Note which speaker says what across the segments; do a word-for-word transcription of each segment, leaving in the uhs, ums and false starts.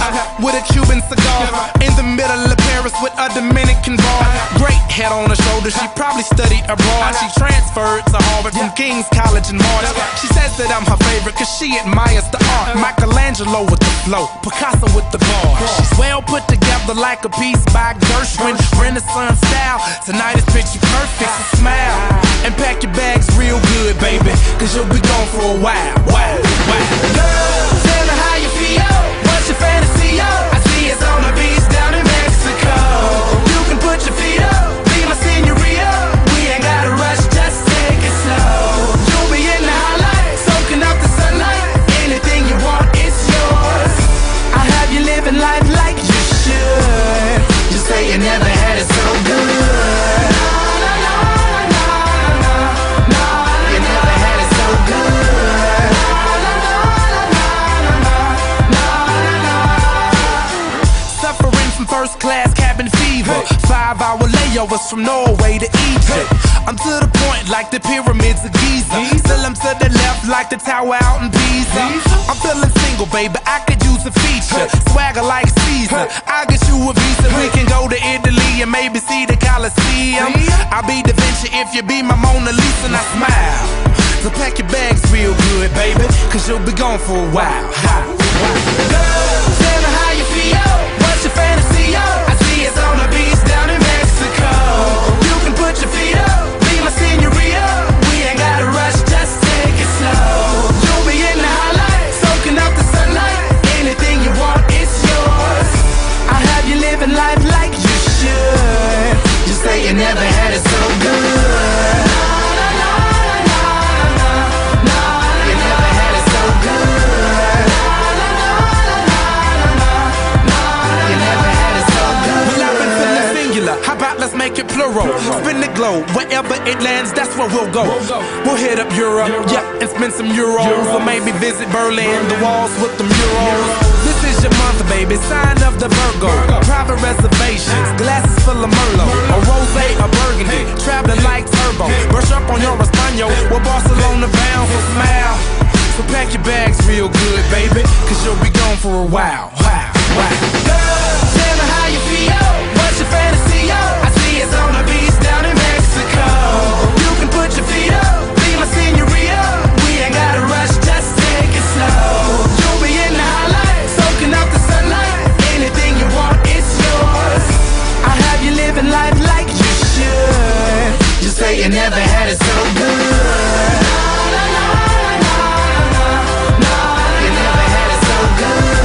Speaker 1: with a Cuban cigar, in the middle of Paris with a Dominican bar. Great head on her shoulder, she probably studied abroad. She transferred to Harvard from King's College in March. She says that I'm her favorite cause she admires the art. Michelangelo with the flow, Picasso with the bar. She's well put together like a piece by Gershwin, Renaissance style. Tonight is picture perfect, so smile and pack your bags real good, baby, cause you'll be gone for a while. Wow, wow. Girl, tell me how you feel. What's your fantasy, yo? I see it's on the beach down in Mexico. You can put your feet up, be my senorita. We ain't gotta rush, just take it slow. You'll be in the highlight, soaking up the sunlight. Anything you want, it's yours. I have you living life like you should. Just say you never had it so good. First class cabin fever, five hour layovers from Norway to Egypt. I'm to the point like the pyramids of Giza. Still I'm to the left like the tower out in Pisa. I'm feeling single, baby, I could use a feature. Swagger like Caesar, I'll get you a visa. We can go to Italy and maybe see the Colosseum. I'll be Da Vinci if you be my Mona Lisa. And I smile, so pack your bags real good, baby, cause you'll be gone for a while. Girl, tell me how you feel. What's your fantasy, yo? I see it's on the beach down in Mexico. You can put your feet up, be my senorita. We ain't gotta rush, just take it slow. You'll be in the highlight, soaking up the sunlight. Anything you want, it's yours. I have you living life like you should. Just say you never had it so good. How about let's make it plural? Spin the globe, wherever it lands, that's where we'll go. We'll hit up Europe, yeah, and spend some euros. Or maybe visit Berlin, the walls with the murals. This is your month, baby, sign of the Virgo. Private reservations, glasses full of Merlot. A rosé, a burgundy, traveling like turbo. Brush up on your Espanol, we're Barcelona bound, so smile. So pack your bags real good, baby, cause you'll be gone for a while. Wow, wow. Girl, tell me how you feel. What's your fantasy, yo? I see it's on the beach down in Mexico. You can put your feet up, be my senorita. We ain't gotta rush, just take it slow. You'll be in the highlight, soaking up the sunlight. Anything you want, it's yours. I have you living life like you should. Just say you never had it so good. You never had it so good.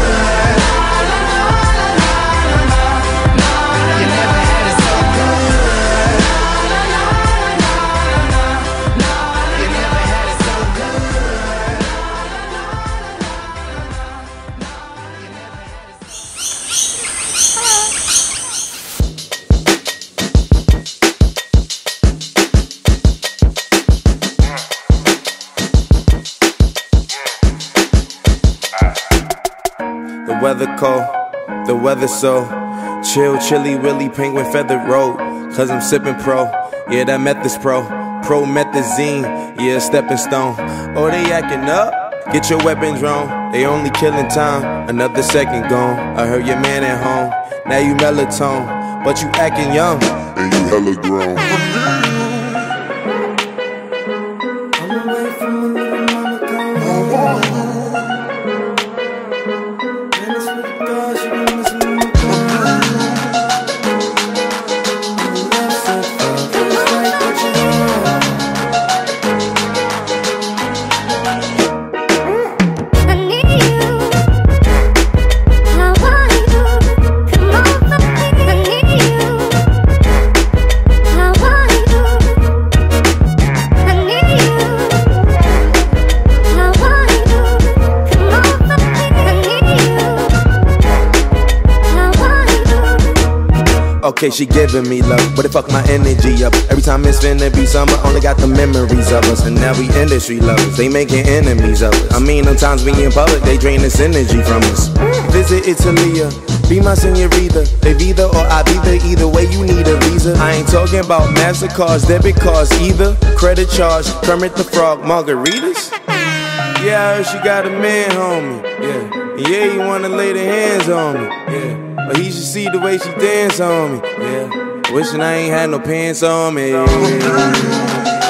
Speaker 2: The weather cold, the weather so chill, chilly, willy, penguin feathered road. Cause I'm sipping pro, yeah, that meth is pro. Promethazine, yeah, stepping stone. Oh, they acting up, get your weapons wrong. They only killing time, another second gone. I heard your man at home, now you melatonin, but you acting young, and you hella grown. Okay, she giving me love, but it fuck my energy up. Every time it's finna be summer, only got the memories of us. And now we industry lovers, they making enemies of us. I mean, sometimes we in public, they drain this energy from us. Visit Italia, be my senorita. They either or I be there, either way you need a visa. I ain't talking about MasterCards, debit cards either. Credit charge, Kermit the Frog, margaritas. Yeah, I heard she got a man, homie. Yeah. Yeah, you wanna lay the hands on me. Yeah. But he should see the way she dance on me. Yeah. Wishing I ain't had no pants on me. Yeah.